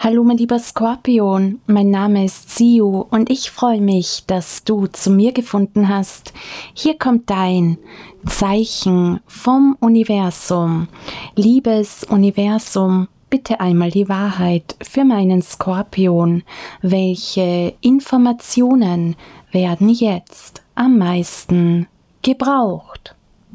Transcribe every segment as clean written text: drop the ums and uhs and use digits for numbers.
Hallo mein lieber Skorpion, mein Name ist Siu und ich freue mich, dass du zu mir gefunden hast. Hier kommt dein Zeichen vom Universum. Liebes Universum, bitte einmal die Wahrheit für meinen Skorpion. Welche Informationen werden jetzt am meisten gebraucht?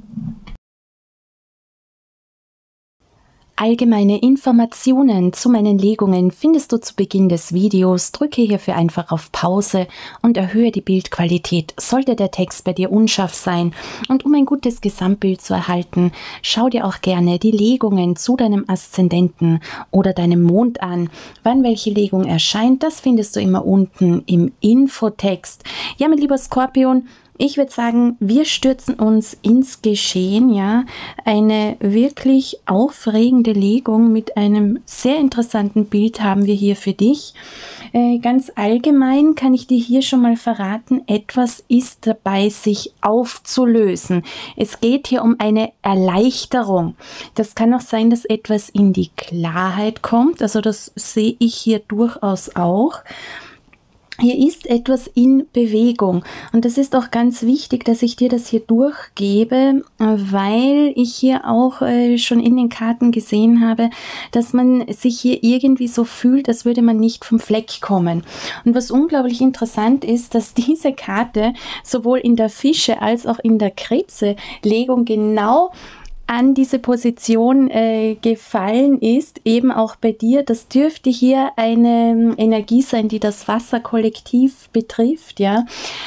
Allgemeine Informationen zu meinen Legungen findest du zu Beginn des Videos. Drücke hierfür einfach auf Pause und erhöhe die Bildqualität, sollte der Text bei dir unscharf sein. Und um ein gutes Gesamtbild zu erhalten, schau dir auch gerne die Legungen zu deinem Aszendenten oder deinem Mond an. Wann welche Legung erscheint, das findest du immer unten im Infotext. Ja, mein lieber Skorpion, ich würde sagen, wir stürzen uns ins Geschehen, ja. Eine wirklich aufregende Legung mit einem sehr interessanten Bild haben wir hier für dich. Ganz allgemein kann ich dir hier schon mal verraten, etwas ist dabei, sich aufzulösen. Es geht hier um eine Erleichterung. Das kann auch sein, dass etwas in die Klarheit kommt. Also das sehe ich hier durchaus auch. Hier ist etwas in Bewegung und das ist auch ganz wichtig, dass ich dir das hier durchgebe, weil ich hier auch schon in den Karten gesehen habe, dass man sich hier irgendwie so fühlt, als würde man nicht vom Fleck kommen. Und was unglaublich interessant ist, dass diese Karte sowohl in der Fische als auch in der Krebse-Legung genau an diese Position gefallen ist, eben auch bei dir. Das dürfte hier eine Energie sein, die das Wasserkollektiv betrifft, ja.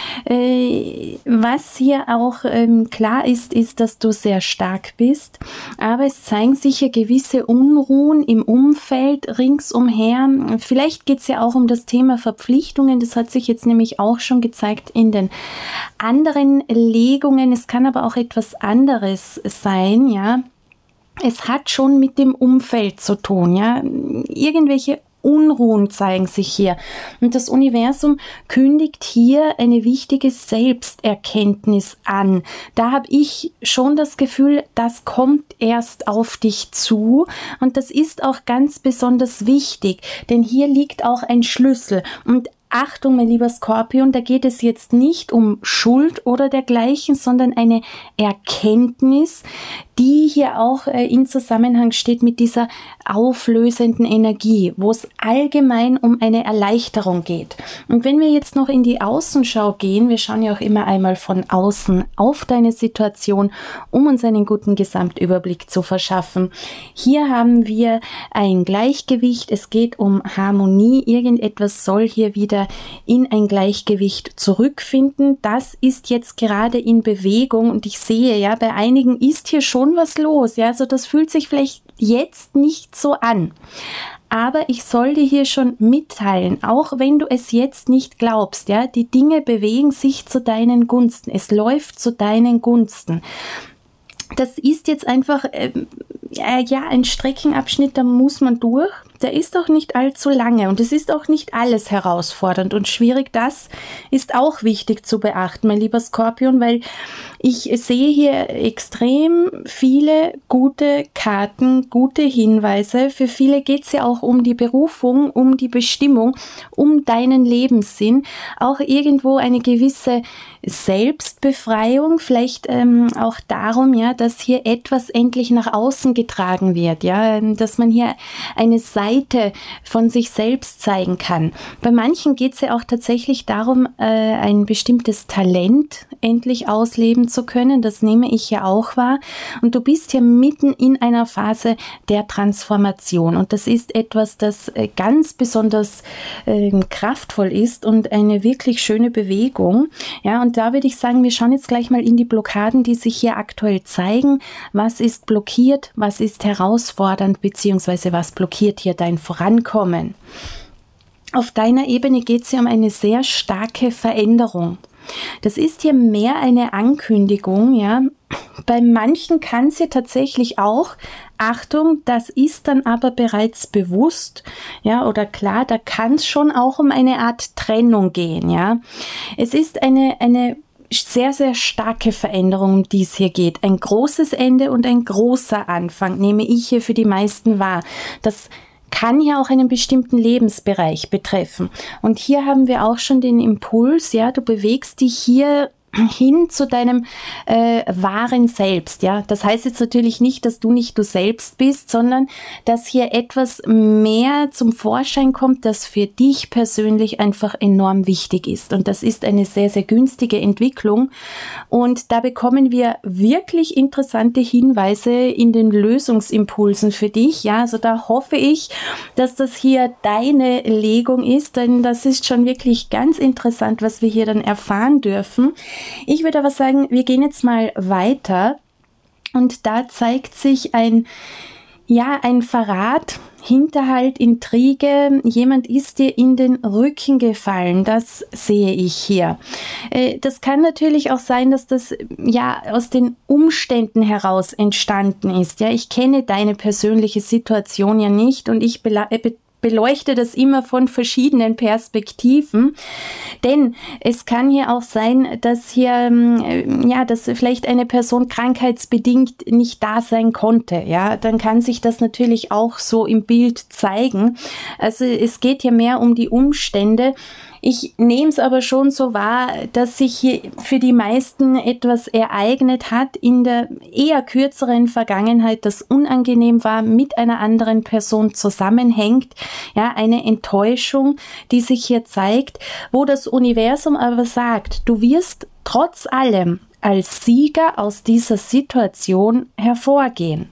Was hier auch klar ist, dass du sehr stark bist, aber es zeigen sich hier gewisse Unruhen im Umfeld ringsumher. Vielleicht geht es ja auch um das Thema Verpflichtungen, das hat sich jetzt nämlich auch schon gezeigt in den anderen Legungen. Es kann aber auch etwas anderes sein, ja. Es hat schon mit dem Umfeld zu tun, ja. Irgendwelche Unruhen zeigen sich hier. Und das Universum kündigt hier eine wichtige Selbsterkenntnis an. Da habe ich schon das Gefühl, das kommt erst auf dich zu. Und das ist auch ganz besonders wichtig, denn hier liegt auch ein Schlüssel. Und Achtung, mein lieber Skorpion, da geht es jetzt nicht um Schuld oder dergleichen, sondern eine Erkenntnis, die hier auch in Zusammenhang steht mit dieser auflösenden Energie, wo es allgemein um eine Erleichterung geht. Und wenn wir jetzt noch in die Außenschau gehen, wir schauen ja auch immer einmal von außen auf deine Situation, um uns einen guten Gesamtüberblick zu verschaffen. Hier haben wir ein Gleichgewicht, es geht um Harmonie, irgendetwas soll hier wieder in ein Gleichgewicht zurückfinden. Das ist jetzt gerade in Bewegung und ich sehe, ja, bei einigen ist hier schon was los, ja, also das fühlt sich vielleicht jetzt nicht so an. Aber ich soll dir hier schon mitteilen, auch wenn du es jetzt nicht glaubst, ja, die Dinge bewegen sich zu deinen Gunsten. Es läuft zu deinen Gunsten. Das ist jetzt einfach, ja, ein Streckenabschnitt, da muss man durch. Der ist auch nicht allzu lange und es ist auch nicht alles herausfordernd und schwierig. Das ist auch wichtig zu beachten, mein lieber Skorpion, weil ich sehe hier extrem viele gute Karten, gute Hinweise. Für viele geht es ja auch um die Berufung, um die Bestimmung, um deinen Lebenssinn. Auch irgendwo eine gewisse Selbstbefreiung, vielleicht auch darum, ja, dass hier etwas endlich nach außen getragen wird, ja, dass man hier eine Seite von sich selbst zeigen kann. Bei manchen geht es ja auch tatsächlich darum, ein bestimmtes Talent endlich ausleben zu können. Das nehme ich ja auch wahr. Und du bist hier mitten in einer Phase der Transformation. Und das ist etwas, das ganz besonders kraftvoll ist und eine wirklich schöne Bewegung. Ja, und da würde ich sagen, wir schauen jetzt gleich mal in die Blockaden, die sich hier aktuell zeigen. Was ist blockiert? Was ist herausfordernd? Beziehungsweise was blockiert hier dein Vorankommen? Auf deiner Ebene geht es hier um eine sehr starke Veränderung. Das ist hier mehr eine Ankündigung, ja. Bei manchen kann es hier tatsächlich auch, Achtung, das ist dann aber bereits bewusst, ja, oder klar, da kann es schon auch um eine Art Trennung gehen, ja. Es ist eine sehr, sehr starke Veränderung, um die es hier geht. Ein großes Ende und ein großer Anfang nehme ich hier für die meisten wahr. Das kann hier auch einen bestimmten Lebensbereich betreffen. Und hier haben wir auch schon den Impuls, ja, du bewegst dich hier hin zu deinem wahren Selbst, ja. Das heißt jetzt natürlich nicht, dass du nicht du selbst bist, sondern dass hier etwas mehr zum Vorschein kommt, das für dich persönlich einfach enorm wichtig ist. Und das ist eine sehr, sehr günstige Entwicklung. Und da bekommen wir wirklich interessante Hinweise in den Lösungsimpulsen für dich, ja. Also da hoffe ich, dass das hier deine Legung ist, denn das ist schon wirklich ganz interessant, was wir hier dann erfahren dürfen. Ich würde aber sagen, wir gehen jetzt mal weiter und da zeigt sich ein Verrat, Hinterhalt, Intrige. Jemand ist dir in den Rücken gefallen, das sehe ich hier. Das kann natürlich auch sein, dass das aus den Umständen heraus entstanden ist. Ja, ich kenne deine persönliche Situation ja nicht und ich beleuchte das immer von verschiedenen Perspektiven, denn es kann hier auch sein, dass hier, dass vielleicht eine Person krankheitsbedingt nicht da sein konnte, ja, dann kann sich das natürlich auch so im Bild zeigen. Also es geht hier mehr um die Umstände. Ich nehme es aber schon so wahr, dass sich hier für die meisten etwas ereignet hat in der eher kürzeren Vergangenheit, das unangenehm war, mit einer anderen Person zusammenhängt. Ja, eine Enttäuschung, die sich hier zeigt, wo das Universum aber sagt, du wirst trotz allem als Sieger aus dieser Situation hervorgehen.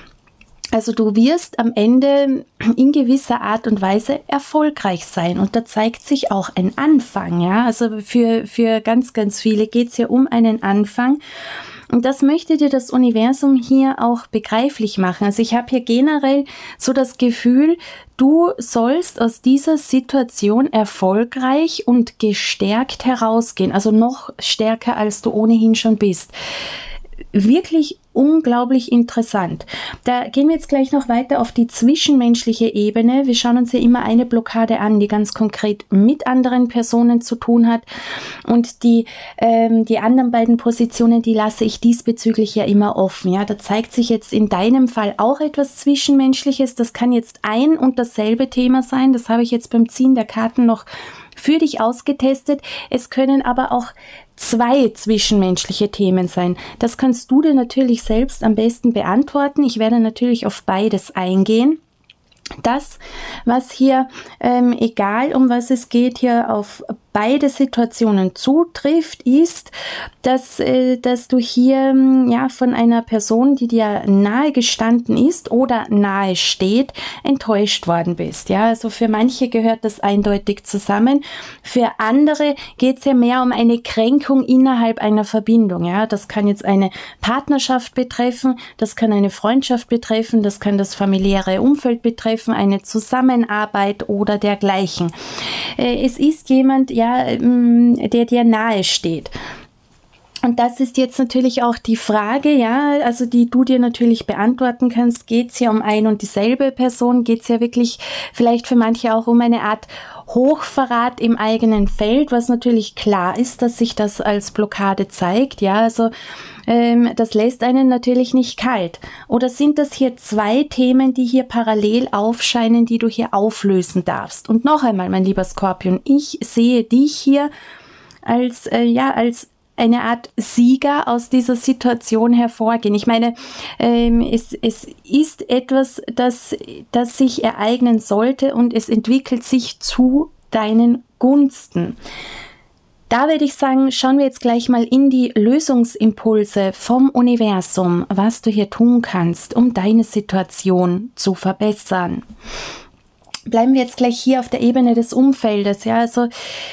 Also du wirst am Ende in gewisser Art und Weise erfolgreich sein und da zeigt sich auch ein Anfang, ja, also für ganz, ganz viele geht es hier um einen Anfang und das möchte dir das Universum hier auch begreiflich machen. Also ich habe hier generell so das Gefühl, du sollst aus dieser Situation erfolgreich und gestärkt herausgehen, also noch stärker, als du ohnehin schon bist. Wirklich unglaublich interessant. Da gehen wir jetzt gleich noch weiter auf die zwischenmenschliche Ebene. Wir schauen uns hier immer eine Blockade an, die ganz konkret mit anderen Personen zu tun hat. Und die anderen beiden Positionen, die lasse ich diesbezüglich ja immer offen. Ja, da zeigt sich jetzt in deinem Fall auch etwas Zwischenmenschliches. Das kann jetzt ein und dasselbe Thema sein. Das habe ich jetzt beim Ziehen der Karten noch für dich ausgetestet. Es können aber auch zwei zwischenmenschliche Themen sein. Das kannst du dir natürlich selbst am besten beantworten. Ich werde natürlich auf beides eingehen. Das, was hier, egal um was es geht, hier auf beide Situationen zutrifft, ist, dass du hier von einer Person, die dir nahe gestanden ist oder nahe steht, enttäuscht worden bist. Ja, also für manche gehört das eindeutig zusammen. Für andere geht es ja mehr um eine Kränkung innerhalb einer Verbindung. Ja, das kann jetzt eine Partnerschaft betreffen, das kann eine Freundschaft betreffen, das kann das familiäre Umfeld betreffen, eine Zusammenarbeit oder dergleichen. Es ist jemand, der dir nahe steht. Und das ist jetzt natürlich auch die Frage, ja, also die du dir natürlich beantworten kannst. Geht es hier um ein und dieselbe Person? Geht es ja wirklich vielleicht für manche auch um eine Art Hochverrat im eigenen Feld, was natürlich klar ist, dass sich das als Blockade zeigt. Ja, also das lässt einen natürlich nicht kalt. Oder sind das hier zwei Themen, die hier parallel aufscheinen, die du hier auflösen darfst? Und noch einmal, mein lieber Skorpion, ich sehe dich hier als eine Art Sieger aus dieser Situation hervorgehen. Ich meine, es ist etwas, das sich ereignen sollte und es entwickelt sich zu deinen Gunsten. Da würde ich sagen, schauen wir jetzt gleich mal in die Lösungsimpulse vom Universum, was du hier tun kannst, um deine Situation zu verbessern. Bleiben wir jetzt gleich hier auf der Ebene des Umfeldes. Ja, also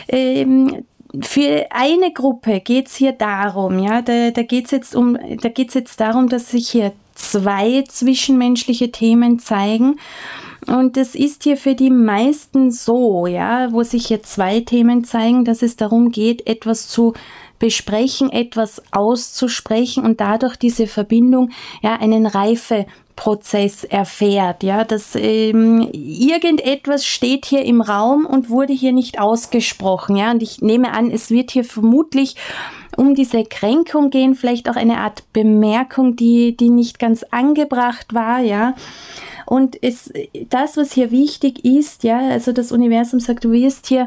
für eine Gruppe geht es hier darum, ja, da geht es jetzt darum, dass sich hier zwei zwischenmenschliche Themen zeigen. Und es ist hier für die meisten so, ja, wo sich hier zwei Themen zeigen, dass es darum geht, etwas zu besprechen, etwas auszusprechen und dadurch diese Verbindung einen Reifeprozess erfährt, ja, dass irgendetwas steht hier im Raum und wurde hier nicht ausgesprochen, ja, und ich nehme an, es wird hier vermutlich um diese Kränkung gehen, vielleicht auch eine Art Bemerkung, die nicht ganz angebracht war, ja. Und das, was hier wichtig ist, ja, also das Universum sagt, du wirst hier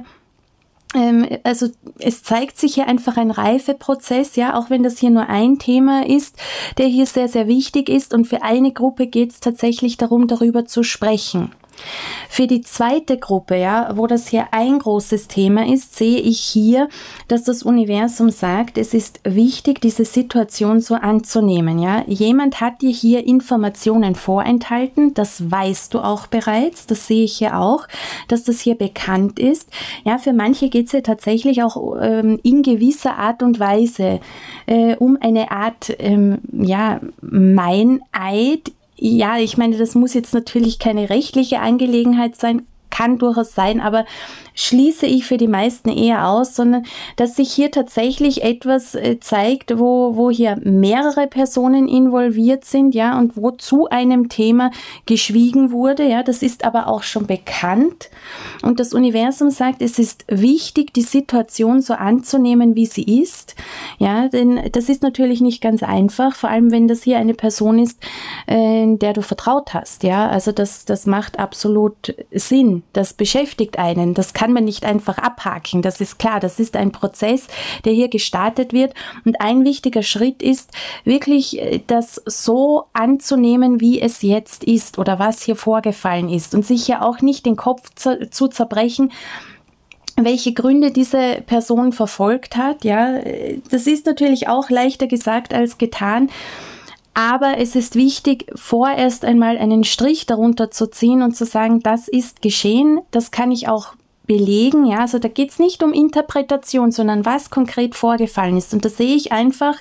also es zeigt sich hier einfach ein Reifeprozess, ja, auch wenn das hier nur ein Thema ist, der hier sehr, sehr wichtig ist, und für eine Gruppe geht es tatsächlich darum, darüber zu sprechen. Für die zweite Gruppe, ja, wo das hier ein großes Thema ist, sehe ich hier, dass das Universum sagt, es ist wichtig, diese Situation so anzunehmen, ja. Jemand hat dir hier Informationen vorenthalten, das weißt du auch bereits, das sehe ich hier auch, dass das hier bekannt ist. Ja, für manche geht es ja tatsächlich auch in gewisser Art und Weise um eine Art, ja, Meineid. Ja, ich meine, das muss jetzt natürlich keine rechtliche Angelegenheit sein, kann durchaus sein, aber schließe ich für die meisten eher aus, sondern dass sich hier tatsächlich etwas zeigt, wo hier mehrere Personen involviert sind, ja, und wo zu einem Thema geschwiegen wurde, ja, das ist aber auch schon bekannt, und das Universum sagt, es ist wichtig, die Situation so anzunehmen, wie sie ist, ja, denn das ist natürlich nicht ganz einfach, vor allem wenn das hier eine Person ist, der du vertraut hast, ja, also das macht absolut Sinn, das beschäftigt einen, das kann man nicht einfach abhaken, das ist klar, das ist ein Prozess, der hier gestartet wird, und ein wichtiger Schritt ist, wirklich das so anzunehmen, wie es jetzt ist oder was hier vorgefallen ist, und sich ja auch nicht den Kopf zu zerbrechen, welche Gründe diese Person verfolgt hat, ja, das ist natürlich auch leichter gesagt als getan. Aber es ist wichtig, vorerst einmal einen Strich darunter zu ziehen und zu sagen, das ist geschehen, das kann ich auch belegen. Ja, also da geht es nicht um Interpretation, sondern was konkret vorgefallen ist. Und da sehe ich einfach,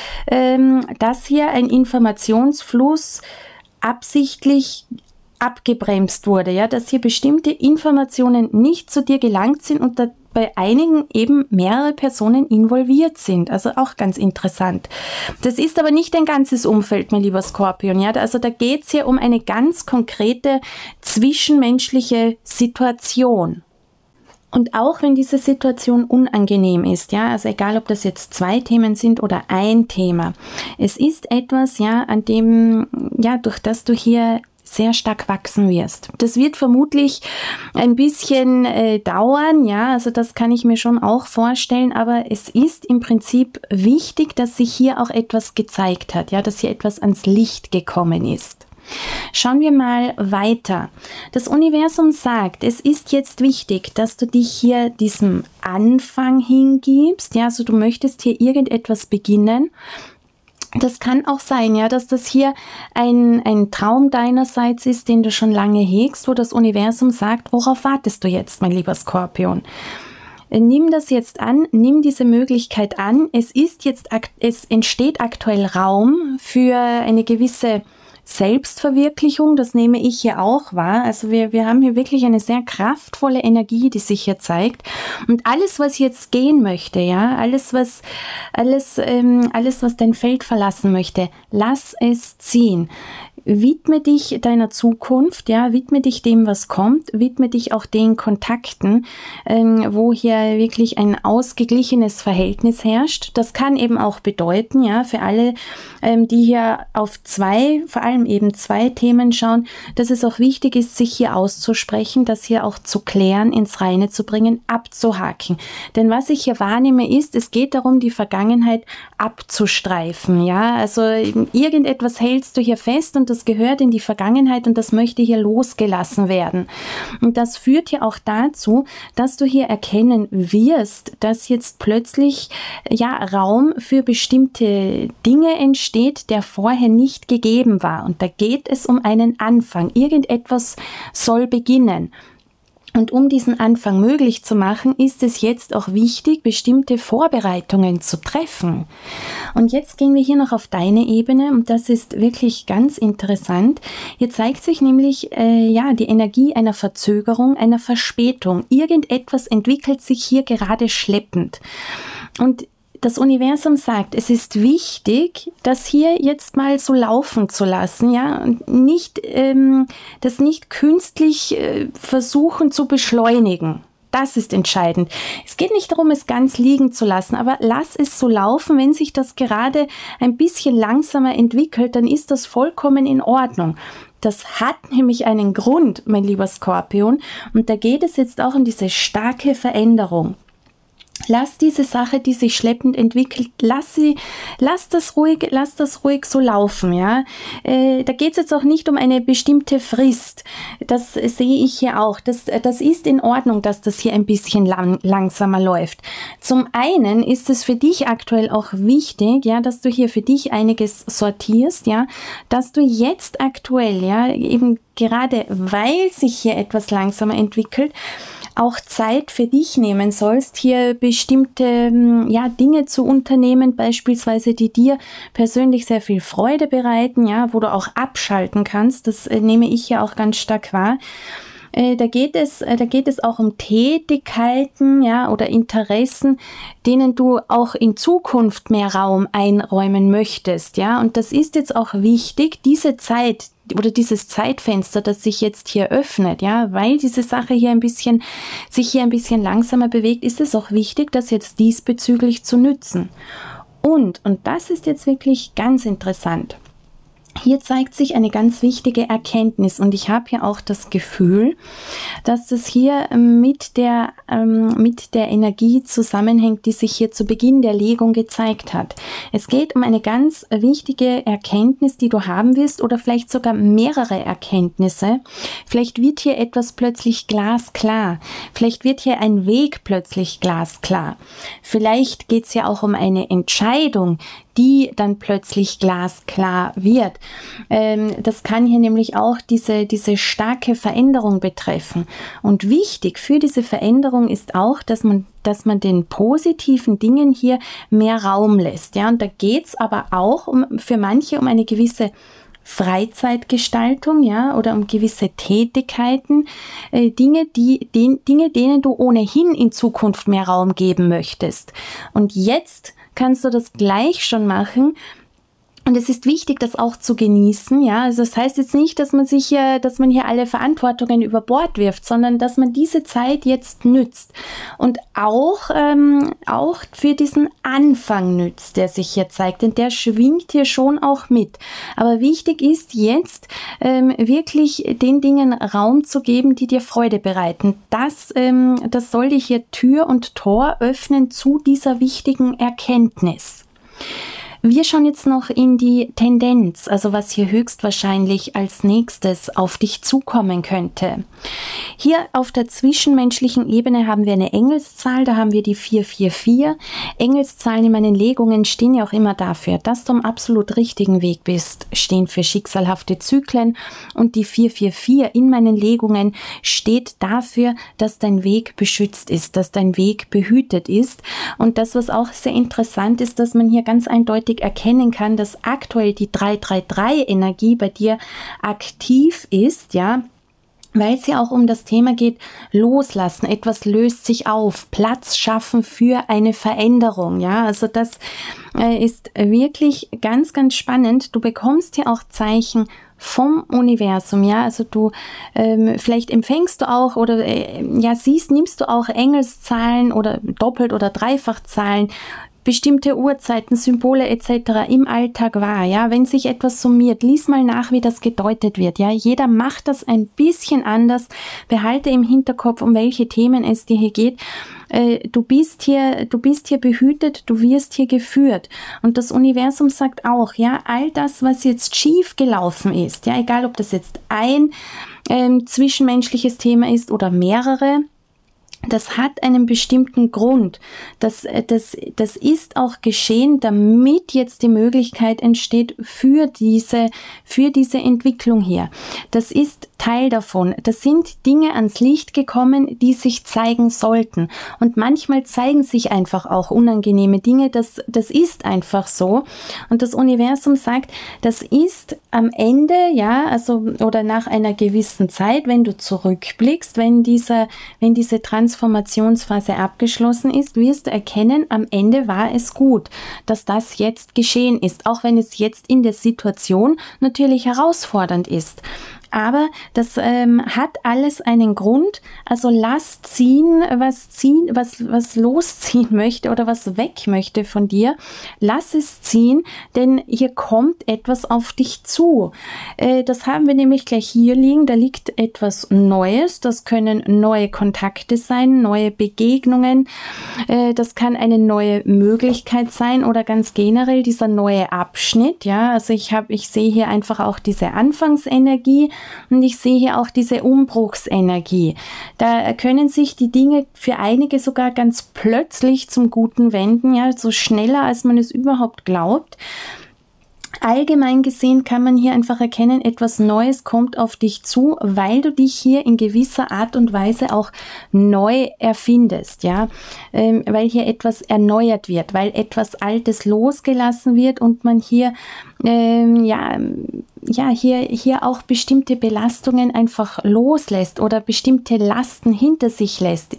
dass hier ein Informationsfluss absichtlich abgebremst wurde, ja, dass hier bestimmte Informationen nicht zu dir gelangt sind und bei einigen eben mehrere Personen involviert sind. Also auch ganz interessant. Das ist aber nicht ein ganzes Umfeld, mein lieber Skorpion. Ja? Also da geht es hier um eine ganz konkrete zwischenmenschliche Situation. Und auch wenn diese Situation unangenehm ist, ja, also egal, ob das jetzt 2 Themen sind oder ein Thema, es ist etwas, ja, an dem, ja, durch das du hier sehr stark wachsen wirst. Das wird vermutlich ein bisschen dauern, ja, also das kann ich mir schon auch vorstellen, aber es ist im Prinzip wichtig, dass sich hier auch etwas gezeigt hat, ja, dass hier etwas ans Licht gekommen ist. Schauen wir mal weiter. Das Universum sagt, es ist jetzt wichtig, dass du dich hier diesem Anfang hingibst, ja, also du möchtest hier irgendetwas beginnen. Das kann auch sein, ja, dass das hier ein Traum deinerseits ist, den du schon lange hegst, wo das Universum sagt, worauf wartest du jetzt, mein lieber Skorpion? Nimm das jetzt an, nimm diese Möglichkeit an. Es entsteht aktuell Raum für eine gewisse Selbstverwirklichung, das nehme ich hier auch wahr. Also wir haben hier wirklich eine sehr kraftvolle Energie, die sich hier zeigt. Und alles, was jetzt gehen möchte, ja, alles, was dein Feld verlassen möchte, lass es ziehen. Widme dich deiner Zukunft, ja, widme dich dem, was kommt, widme dich auch den Kontakten, wo hier wirklich ein ausgeglichenes Verhältnis herrscht. Das kann eben auch bedeuten, ja, für alle, die hier auf vor allem eben zwei Themen schauen, dass es auch wichtig ist, sich hier auszusprechen, das hier auch zu klären, ins Reine zu bringen, abzuhaken. Denn was ich hier wahrnehme ist, es geht darum, die Vergangenheit abzustreifen, ja, also irgendetwas hältst du hier fest und das gehört in die Vergangenheit und das möchte hier losgelassen werden. Und das führt hier auch dazu, dass du hier erkennen wirst, dass jetzt plötzlich ja Raum für bestimmte Dinge entsteht, der vorher nicht gegeben war. Und da geht es um einen Anfang. Irgendetwas soll beginnen. Und um diesen Anfang möglich zu machen, ist es jetzt auch wichtig, bestimmte Vorbereitungen zu treffen. Und jetzt gehen wir hier noch auf deine Ebene und das ist wirklich ganz interessant. Hier zeigt sich nämlich die Energie einer Verzögerung, einer Verspätung. Irgendetwas entwickelt sich hier gerade schleppend. Und das Universum sagt, es ist wichtig, das hier jetzt mal so laufen zu lassen, ja, und das nicht künstlich versuchen zu beschleunigen. Das ist entscheidend. Es geht nicht darum, es ganz liegen zu lassen, aber lass es so laufen. Wenn sich das gerade ein bisschen langsamer entwickelt, dann ist das vollkommen in Ordnung. Das hat nämlich einen Grund, mein lieber Skorpion. Und da geht es jetzt auch um diese starke Veränderung. Lass diese Sache, die sich schleppend entwickelt, lass das ruhig so laufen, ja. Da geht es jetzt auch nicht um eine bestimmte Frist. Das sehe ich hier auch. Das ist in Ordnung, dass das hier ein bisschen langsamer läuft. Zum einen ist es für dich aktuell auch wichtig, ja, dass du hier für dich einiges sortierst, ja, dass du jetzt aktuell, ja, eben gerade weil sich hier etwas langsamer entwickelt, auch Zeit für dich nehmen sollst, hier bestimmte Dinge zu unternehmen, beispielsweise die dir persönlich sehr viel Freude bereiten, ja, wo du auch abschalten kannst. Das nehme ich ja auch ganz stark wahr. Da geht es auch um Tätigkeiten, ja, oder Interessen, denen du auch in Zukunft mehr Raum einräumen möchtest, ja. Und das ist jetzt auch wichtig, diese Zeit oder dieses Zeitfenster, das sich jetzt hier öffnet, ja, weil diese Sache hier sich hier ein bisschen langsamer bewegt, ist es auch wichtig, das jetzt diesbezüglich zu nützen. Und das ist jetzt wirklich ganz interessant. Hier zeigt sich eine ganz wichtige Erkenntnis und ich habe ja auch das Gefühl, dass das hier mit der Energie zusammenhängt, die sich hier zu Beginn der Legung gezeigt hat. Es geht um eine ganz wichtige Erkenntnis, die du haben wirst oder vielleicht sogar mehrere Erkenntnisse. Vielleicht wird hier etwas plötzlich glasklar. Vielleicht wird hier ein Weg plötzlich glasklar. Vielleicht geht es ja auch um eine Entscheidung, die dann plötzlich glasklar wird. Das kann hier nämlich auch diese starke Veränderung betreffen. Und wichtig für diese Veränderung ist auch, dass man den positiven Dingen hier mehr Raum lässt. Ja? Und da geht es aber auch für manche um eine gewisse Freizeitgestaltung, ja, oder um gewisse Tätigkeiten, Dinge, denen du ohnehin in Zukunft mehr Raum geben möchtest. Und jetzt kannst du das gleich schon machen. Und es ist wichtig, das auch zu genießen, ja. Also das heißt jetzt nicht, dass man hier alle Verantwortungen über Bord wirft, sondern dass man diese Zeit jetzt nützt und auch für diesen Anfang nützt, der sich hier zeigt, denn der schwingt hier schon auch mit. Aber wichtig ist jetzt wirklich den Dingen Raum zu geben, die dir Freude bereiten. Das soll dich hier Tür und Tor öffnen zu dieser wichtigen Erkenntnis. Wir schauen jetzt noch in die Tendenz, also was hier höchstwahrscheinlich als nächstes auf dich zukommen könnte. Hier auf der zwischenmenschlichen Ebene haben wir eine Engelszahl, da haben wir die 444. Engelszahlen in meinen Legungen stehen ja auch immer dafür, dass du am absolut richtigen Weg bist, stehen für schicksalhafte Zyklen und die 444 in meinen Legungen steht dafür, dass dein Weg beschützt ist, dass dein Weg behütet ist. Und das, was auch sehr interessant ist, dass man hier ganz eindeutig erkennen kann, dass aktuell die 333-Energie bei dir aktiv ist, ja, weil es ja auch um das Thema geht, loslassen, etwas löst sich auf, Platz schaffen für eine Veränderung, ja, also das ist wirklich ganz, ganz spannend. Du bekommst hier auch Zeichen vom Universum, ja, also du vielleicht empfängst du auch oder nimmst du auch Engelszahlen oder Doppelt- oder Dreifachzahlen, bestimmte Uhrzeiten, Symbole etc. im Alltag wahr, ja, wenn sich etwas summiert, lies mal nach, wie das gedeutet wird, ja, jeder macht das ein bisschen anders, behalte im Hinterkopf, um welche Themen es dir hier geht. Du bist hier behütet, du wirst hier geführt und das Universum sagt auch, ja, all das, was jetzt schief gelaufen ist, ja, egal ob das jetzt ein zwischenmenschliches Thema ist oder mehrere, das hat einen bestimmten Grund. Das ist auch geschehen, damit jetzt die Möglichkeit entsteht für diese Entwicklung hier. Das ist Teil davon. Das sind Dinge ans Licht gekommen, die sich zeigen sollten. Und manchmal zeigen sich einfach auch unangenehme Dinge. Das ist einfach so. Und das Universum sagt, das ist am Ende, ja, also oder nach einer gewissen Zeit, wenn du zurückblickst, wenn diese Transformationsphase abgeschlossen ist, wirst du erkennen, am Ende war es gut, dass das jetzt geschehen ist, auch wenn es jetzt in der Situation natürlich herausfordernd ist. Aber das hat alles einen Grund. Also lass ziehen, was losziehen möchte oder was weg möchte von dir. Lass es ziehen, denn hier kommt etwas auf dich zu. Das haben wir nämlich gleich hier liegen. Da liegt etwas Neues. Das können neue Kontakte sein, neue Begegnungen. Das kann eine neue Möglichkeit sein oder ganz generell dieser neue Abschnitt. Ja, also ich sehe hier einfach auch diese Anfangsenergie. Und ich sehe hier auch diese Umbruchsenergie. Da können sich die Dinge für einige sogar ganz plötzlich zum Guten wenden, ja, so schneller, als man es überhaupt glaubt. Allgemein gesehen kann man hier einfach erkennen, etwas Neues kommt auf dich zu, weil du dich hier in gewisser Art und Weise auch neu erfindest, ja, weil hier etwas erneuert wird, weil etwas Altes losgelassen wird und man hier hier auch bestimmte Belastungen einfach loslässt oder bestimmte Lasten hinter sich lässt,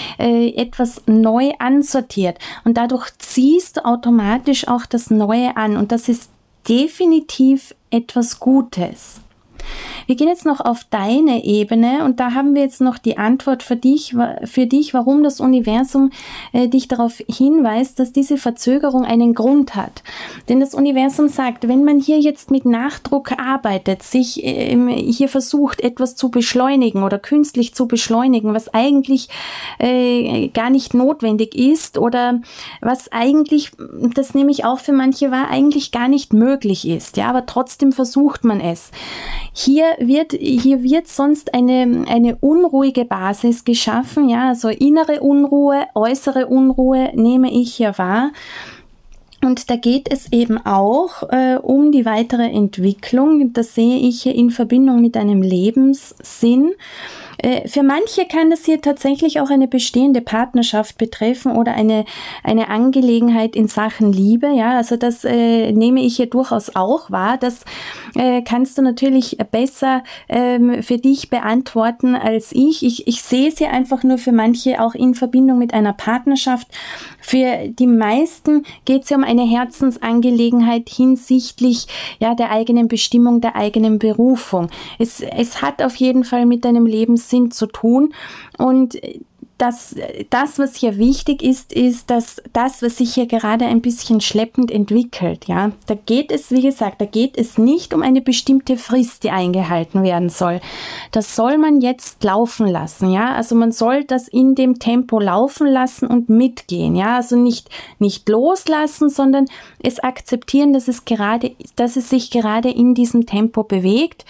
etwas neu ansortiert und dadurch ziehst du automatisch auch das Neue an und das ist definitiv etwas Gutes. Wir gehen jetzt noch auf deine Ebene und da haben wir jetzt noch die Antwort für dich, warum das Universum dich darauf hinweist, dass diese Verzögerung einen Grund hat. Denn das Universum sagt, wenn man hier jetzt mit Nachdruck arbeitet, sich hier versucht, etwas zu beschleunigen oder künstlich zu beschleunigen, was eigentlich gar nicht notwendig ist oder was eigentlich, das nehme ich auch für manche wahr, eigentlich gar nicht möglich ist, ja, aber trotzdem versucht man es. Hier wird sonst eine unruhige Basis geschaffen, ja, also innere Unruhe, äußere Unruhe nehme ich hier wahr. Und da geht es eben auch um die weitere Entwicklung. Das sehe ich hier in Verbindung mit einem Lebenssinn. Für manche kann das hier tatsächlich auch eine bestehende Partnerschaft betreffen oder eine Angelegenheit in Sachen Liebe. Ja, also das nehme ich hier durchaus auch wahr. Das kannst du natürlich besser für dich beantworten als ich. Ich sehe es hier einfach nur für manche auch in Verbindung mit einer Partnerschaft. Für die meisten geht es ja um eine Herzensangelegenheit hinsichtlich der eigenen Bestimmung, der eigenen Berufung. Es hat auf jeden Fall mit deinem Lebenssinn zu tun und das, was hier wichtig ist, dass das, was sich hier gerade ein bisschen schleppend entwickelt, ja, da geht es, wie gesagt, da geht es nicht um eine bestimmte Frist, die eingehalten werden soll. Das soll man jetzt laufen lassen, ja, also man soll das in dem Tempo laufen lassen und mitgehen, ja, also nicht loslassen, sondern es akzeptieren, dass es sich gerade in diesem Tempo bewegt,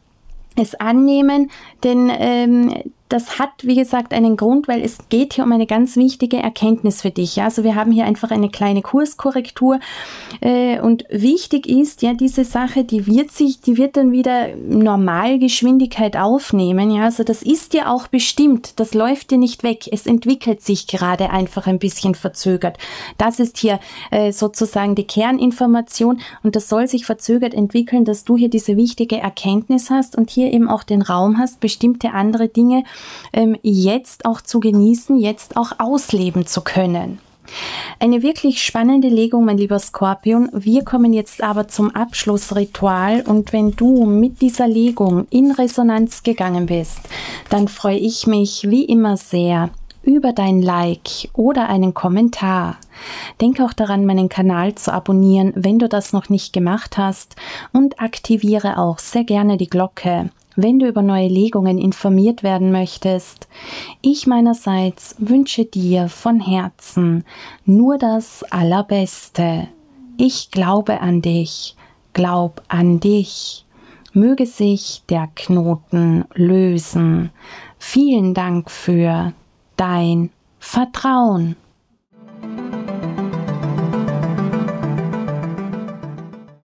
es annehmen, denn das hat, wie gesagt, einen Grund, weil es geht hier um eine ganz wichtige Erkenntnis für dich. Ja? Also wir haben hier einfach eine kleine Kurskorrektur und wichtig ist, ja, diese Sache, die wird dann wieder Normalgeschwindigkeit aufnehmen. Ja? Also das ist dir auch bestimmt, das läuft dir nicht weg. Es entwickelt sich gerade einfach ein bisschen verzögert. Das ist hier sozusagen die Kerninformation und das soll sich verzögert entwickeln, dass du hier diese wichtige Erkenntnis hast und hier eben auch den Raum hast, bestimmte andere Dinge jetzt auch zu genießen, jetzt auch ausleben zu können. Eine wirklich spannende Legung, mein lieber Skorpion. Wir kommen jetzt aber zum Abschlussritual und wenn du mit dieser Legung in Resonanz gegangen bist, dann freue ich mich wie immer sehr über dein Like oder einen Kommentar. Denk auch daran, meinen Kanal zu abonnieren, wenn du das noch nicht gemacht hast und aktiviere auch sehr gerne die Glocke, wenn du über neue Legungen informiert werden möchtest. Ich meinerseits wünsche dir von Herzen nur das Allerbeste. Ich glaube an dich, glaub an dich. Möge sich der Knoten lösen. Vielen Dank für dein Vertrauen.